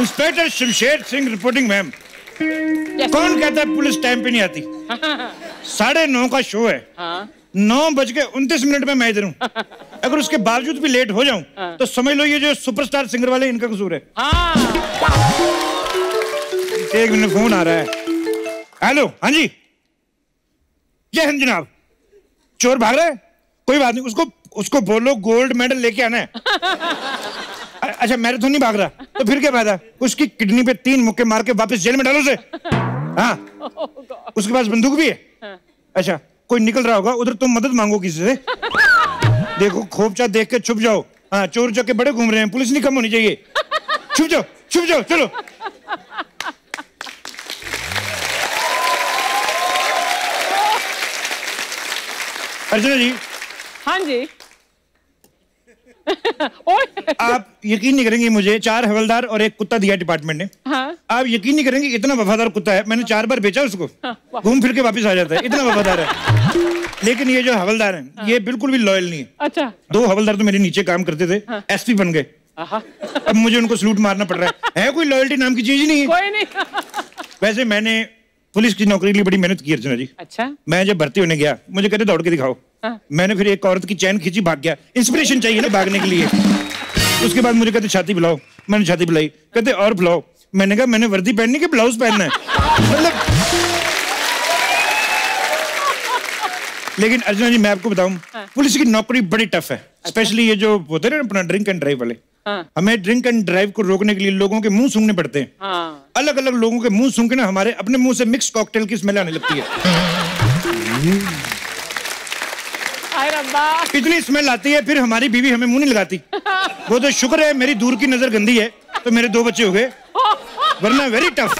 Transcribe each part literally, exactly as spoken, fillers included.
Inspector Shamsher Singh reporting ma'am. कौन कहता है पुलिस टाइम पे नहीं आती? साढ़े नौ का शो है, नौ बज के उनतीस मिनट में मैं इधर हूँ। अगर उसके बावजूद भी लेट हो जाऊं तो समझ लो ये जो सुपरस्टार सिंगर वाले इनका कसूर है। एक मिनट फोन आ रहा है। हेलो, हाँ जी, जय हिंद जनाब। चोर भाग रहा है? कोई बात नहीं, उसको उसको बोलो गोल्ड मेडल लेके आना है। अच्छा, मैराथन नहीं भाग रहा तो फिर क्या फायदा? उसकी किडनी पे तीन मुक्के मार के वापस जेल में डालो उसे। हाँ, उसके पास बंदूक भी है। अच्छा, कोई निकल रहा होगा उधर, तुम मदद मांगो किसी से। देखो खोपचा देख के छुप जाओ। हाँ, चोर चक्के बड़े घूम रहे हैं, पुलिस नहीं कम होनी चाहिए। छुप जाओ, छुप जाओ, चलो। अर्चना जी। हाँ जी। आप यकीन नहीं करेंगे, मुझे चार हवलदार और एक कुत्ता दिया डिपार्टमेंट ने। हाँ? आप यकीन नहीं करेंगे, इतना वफादार कुत्ता है, मैंने चार बार बेचा उसको। हाँ, घूम फिर के वापस आ जाता है, इतना वफादार है। लेकिन ये जो हवलदार हैं, हाँ, ये बिल्कुल भी लॉयल नहीं है। अच्छा। दो हवलदार तो मेरे नीचे काम करते थे, हाँ, एसपी बन गए। अब मुझे उनको सलूट मारना पड़ रहा है। है कोई लॉयल्टी नाम की चीज ही नहीं है। कोई नहीं। वैसे मैंने पुलिस की नौकरी के लिए बड़ी मेहनत की अर्चना जी। अच्छा। मैं जब भर्ती होने गया, मुझे कहते दौड़ के दिखाओ। हाँ। मैंने फिर एक औरत की चैन खींची, भाग गया। इंस्पिरेशन चाहिए ना भागने के लिए। उसके बाद मुझे कहते छाती बुलाओ, मैंने छाती बुलाई। कहते और बुलाओ, मैंने कहा मैंने वर्दी पहननी कि ब्लाउज पहनना है। मतलब लेकिन अर्चना जी मैं आपको बताऊं, हाँ, पुलिस की नौकरी बड़ी टफ है। स्पेशली ये जो होते हैं ना अपना ड्रिंक एंड ड्राइव वाले। हाँ। हमें ड्रिंक एंड ड्राइव को रोकने के लिए लोगों के मुंह सूंघने पड़ते हैं। हाँ। अलग अलग लोगों के मुंह सूंघ के ना हमारे अपने मुंह से मिक्स कॉकटेल की स्मेल आने लगती है। इतनी स्मेल आती है, फिर हमारी बीवी हमें मुंह नहीं लगाती। वो तो शुक्र है मेरी दूर की नजर गंदी है तो मेरे दो बच्चे हो गए, वरना वेरी टफ।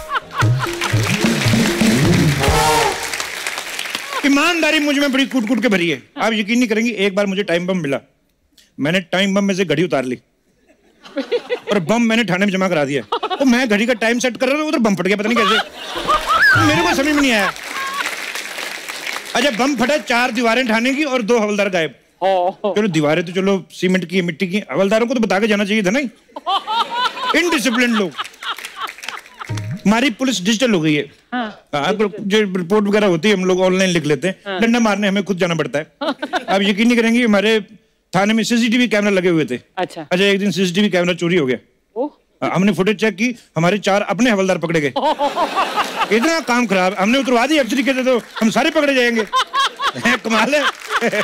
ईमानदारी मुझ में बड़ी कूट कूट के भरी है। आप यकीन नहीं करेंगे, एक बार मुझे टाइम बम मिला, मैंने टाइम बम में से घड़ी उतार ली और बम मैंने थाने में जमा करा दिया। तो मैं घड़ी का टाइम सेट कर रहा था, उधर बम फट गया, पता नहीं कैसे, मेरे को समझ में नहीं आया। अच्छा, बम फटा, चार दीवारें थाने की और दो हवलदार गायब। चलो दीवारें तो चलो सीमेंट की मिट्टी की, हवलदारों को तो बता के जाना चाहिए था ना। इनडिसिप्लिन लोग। हमारी पुलिस डिजिटल हो गई है। हाँ। जो रिपोर्ट वगैरह होती है हम लोग ऑनलाइन लिख लेते हैं। हाँ। डंडा मारने हमें खुद जाना पड़ता है। आप यकीन नहीं करेंगे, हमारे थाने में सीसीटीवी कैमरा लगे हुए थे। अच्छा। अच्छा, एक दिन सीसीटीवी कैमरा चोरी हो गया। हमने फुटेज चेक की, हमारे चार अपने हवलदार पकड़े गए। इतना काम खराब, हमने उतरवा दी अफसरी के, तो हम सारे पकड़े जाएंगे। कमाल है।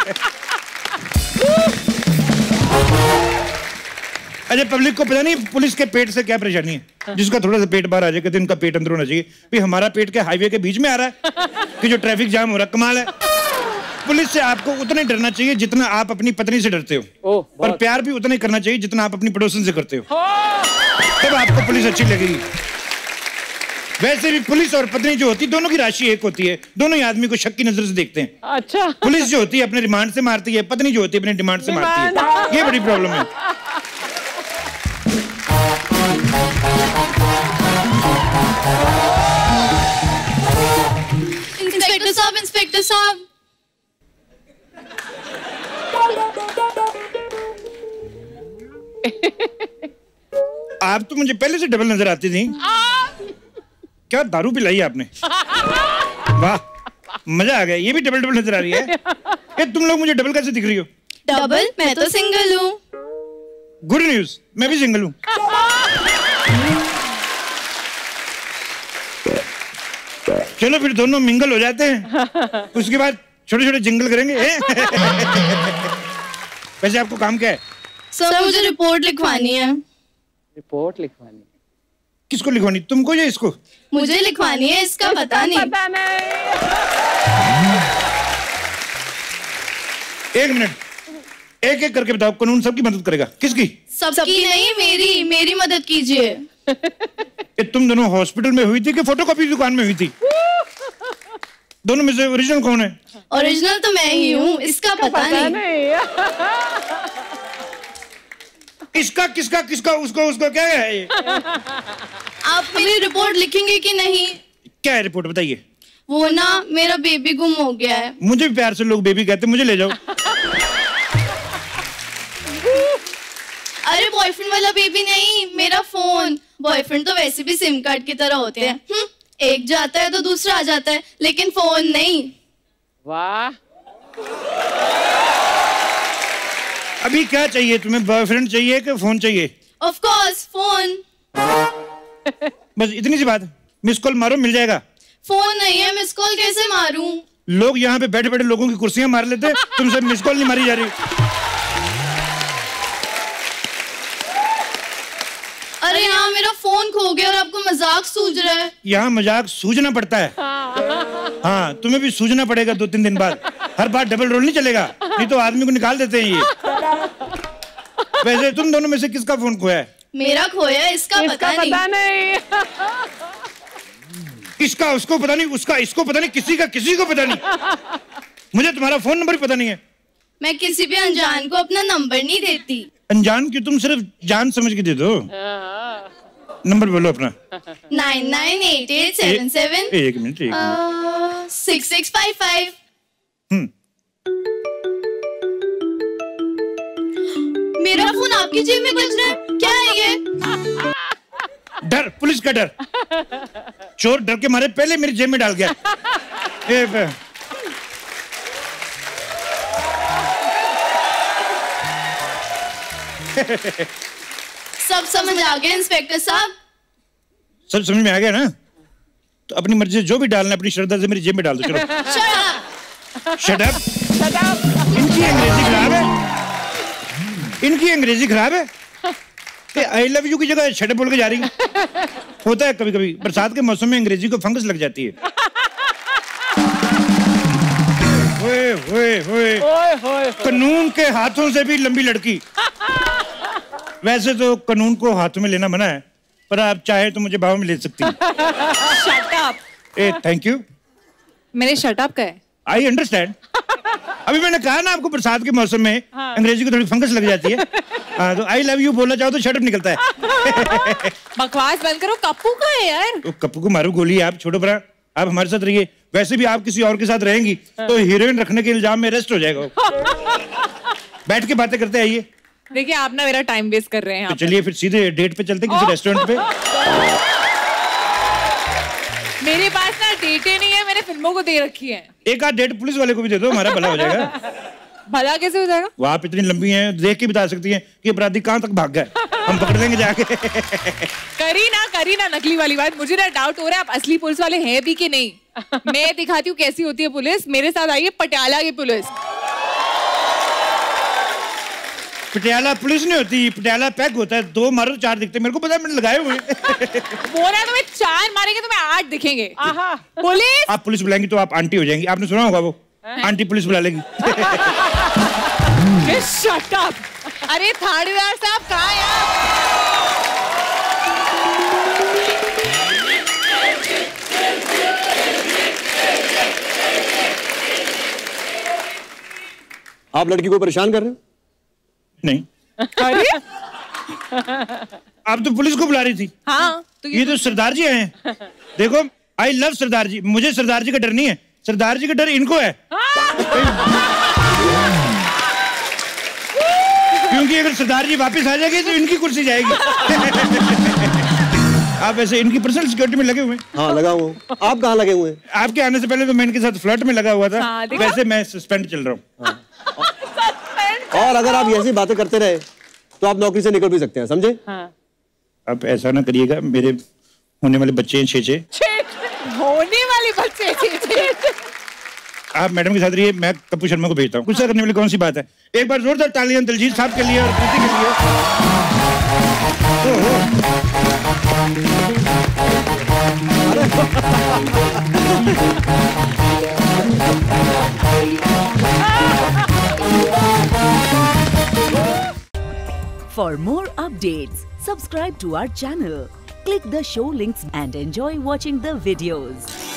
अच्छा, पब्लिक को पता नहीं पुलिस के पेट से क्या परेशानी है। जिसका थोड़ा सा पेट बाहर आ जाए, कहते इनका पेट अंदर होना चाहिए। भाई हमारा पेट के हाईवे के बीच में आ रहा है कि जो ट्रैफिक जाम हो रहा है। कमाल है। पुलिस से आपको उतना ही डरना चाहिए जितना आप अपनी पत्नी से डरते हो, और प्यार भी उतना ही करना चाहिए जितना आप अपनी पड़ोसन से करते हो। तब आपको पुलिस अच्छी लगेगी। वैसे भी पुलिस और पत्नी जो होती है, दोनों की राशि एक होती है, दोनों ही आदमी को शक की नजर से देखते हैं। अच्छा। पुलिस जो होती है अपने रिमांड से मारती है, पत्नी जो होती है अपने डिमांड से मारती है। ये बड़ी प्रॉब्लम है। इंस्पेक्टर साहब, इंस्पेक्टर साहब। आप तो मुझे पहले से डबल नजर आती थी। क्या दारू पिलाई आपने? वाह, मजा आ गया। ये भी डबल डबल नजर आ रही है। ये तुम लोग मुझे डबल कैसे दिख रही हो? डबल? मैं तो सिंगल हूँ। गुड न्यूज, मैं भी सिंगल हूँ। चलो फिर दोनों मिंगल हो जाते हैं, उसके बाद छोटे छोटे जिंगल करेंगे। वैसे आपको काम क्या है? सर, मुझे रिपोर्ट लिखवानी है। रिपोर्ट लिखवानी? किसको लिखवानी, तुमको या इसको? मुझे लिखवानी है, इसका पता नहीं। पता नहीं। एक मिनट, एक एक करके बताओ, कानून सबकी मदद करेगा। किसकी? सबकी नहीं, मेरी मेरी मदद कीजिए। तुम दोनों हॉस्पिटल में हुई थी कि फोटोकॉपी दुकान में हुई थी? दोनों में से ओरिजिनल कौन है? ओरिजिनल तो मैं ही हूँ, इसका पता, पता नहीं, नहीं। इसका किसका किसका उसको उसको क्या है ये? आप मेरी रिपोर्ट लिखेंगे कि नहीं? क्या है रिपोर्ट, बताइए। वो ना, मेरा बेबी गुम हो गया है। मुझे भी प्यार से लोग बेबी कहते, मुझे ले जाओ। अरे बॉयफ्रेंड वाला बेबी नहीं, मेरा फोन। बॉयफ्रेंड तो वैसे भी सिम कार्ड की तरह होते हैं, हुँ? एक जाता है तो दूसरा आ जाता है, लेकिन फोन नहीं। वाह। अभी क्या चाहिए तुम्हें, बॉयफ्रेंड चाहिए कि फोन चाहिए? Of course phone. बस इतनी सी बात, मिस कॉल मारो मिल जाएगा। फोन नहीं है, मिस कॉल कैसे मारूं? लोग यहाँ पे बैठे बैठे लोगों की कुर्सियां मार लेते, तुमसे मिस कॉल नहीं मारी जा रही। अरे यहाँ मेरा फोन खो गया और आपको मजाक सूझ रहा है। यहाँ मजाक सूझना पड़ता है। हाँ, तुम्हें भी सूझना पड़ेगा दो तीन दिन बाद। हर बार डबल रोल नहीं चलेगा, नहीं तो आदमी को निकाल देते हैं ये। वैसे तुम दोनों में से किसका फोन खोया है? मेरा खोया, इसका, इसका पता, पता नहीं, नहीं। इसका उसको पता नहीं, उसका इसको पता नहीं, किसी का किसी को पता नहीं। मुझे तुम्हारा फोन नंबर भी पता नहीं है। मैं किसी भी अनजान को अपना नंबर नहीं देती। अनजान की तुम सिर्फ जान समझ के दे दो। नंबर बोलो अपना। Nine nine eight eight seven seven एक मिनट एक minute six six five five. मेरा फोन आपकी जेब में बज रहा है, क्या है ये? डर, पुलिस का डर। चोर डर के मारे पहले मेरी जेब में डाल गया। ए, सब समझ आ गया इंस्पेक्टर साहब? सब समझ में आ गया ना? तो अपनी मर्जी से जो भी डालना अपनी श्रद्धा से मेरी जेब में डाल दो। चलो। Shut up. Shut up. इनकी अंग्रेजी खराब है, इनकी अंग्रेजी खराब है। आई लव यू की जगह शट अप बोल के जा रही है। होता है कभी कभी, बरसात के मौसम में अंग्रेजी को फंगस लग जाती है। ओए ओए ओए, कानून के हाथों से भी लंबी लड़की। वैसे तो कानून को हाथों में लेना मना है, पर आप चाहे तो मुझे बाहों में ले सकती हैं। Shut up. Uh thank you. मैंने शट अप कहा है। I understand. अभी मैंने कहा ना आपको बरसात के मौसम में हाँ। अंग्रेजी को थोड़ी फंगस लग जाती है। हाँ, तो आई लव यू बोलना चाहो तो शट अप निकलता है। बकवास बंद करो, कप्पू का है यार। तो कप्पू को मारो गोली, आप छोड़ो बरा, आप हमारे साथ रहिए। वैसे भी आप किसी और के साथ रहेंगी तो हीरोइन रखने के इल्जाम में अरेस्ट हो जाएगा। बैठ के बातें करते आइए। देखिए आप ना मेरा टाइम वेस्ट कर रहे हैं। तो चलिए फिर सीधे डेट पे चलते हैं किसी रेस्टोरेंट पे। मेरे पास ना डेटें नहीं है, मैंने फिल्मों को दे रखी है। एक आध डेट पुलिस वाले को भी दे दो, हमारा भला हो जाएगा। भला कैसे हो जाएगा? वो आप इतनी लंबी हैं, देख के बता सकती हैं कि अपराधी कहाँ तक भाग गए। हम पकड़ लेंगे जाके। करी ना करी ना नकली वाली बात। मुझे ना डाउट हो रहा है आप असली पुलिस वाले हैं भी कि नहीं। मैं दिखाती हूँ कैसी होती है पुलिस। मेरे साथ आइए, पटियाला की पुलिस। पटियाला पुलिस नहीं होती, पटियाला पैक होता है। दो मारो चार दिखते, मेरे को पता है, मैंने लगाए हुए। बोल रहा है तुम्हें चार मारेंगे तुम्हें आठ दिखेंगे। पुलिस, आप पुलिस बुलाएंगी तो आप आंटी हो जाएंगी। आपने सुना होगा वो आंटी पुलिस बुला लेगी। Shut up. अरे थानेदार साहब कहाँ हैं आप? आप लड़की को परेशान कर रहे हो? नहीं। अरे आप तो पुलिस को बुला रही थी। हाँ, तो ये, ये तो सरदार जी हैं। देखो आई लव सरदार जी। मुझे सरदार जी का डर नहीं है, सरदार जी का डर इनको है। क्योंकि अगर सरदार जी वापस आ जाएंगे तो इनकी कुर्सी जाएगी। आप वैसे इनकी पर्सनल सिक्योरिटी में लगे हुए हैं? हाँ लगा हुआ हूँ। आप कहाँ लगे हुए हैं? आपके आने से पहले तो मैं इनके साथ फ्लर्ट में लगा हुआ था। हाँ, वैसे मैं सस्पेंड चल रहा हूँ। हाँ। और अगर आप ऐसी बातें करते रहे तो आप नौकरी से निकल भी सकते हैं, समझे? हाँ। आप ऐसा ना करिएगा, मेरे होने वाले बच्चे हैं छे छे। होने वाले बच्चे छे छे। आप मैडम के साथ रहिए, मैं कपिल शर्मा को भेजता हूँ। गुस्सा करने वाली कौन सी बात है? एक बार जोरदार तालियां दिलजीत साहब के लिए और कृति के लिए। For more updates, subscribe to our channel, click the show links and enjoy watching the videos.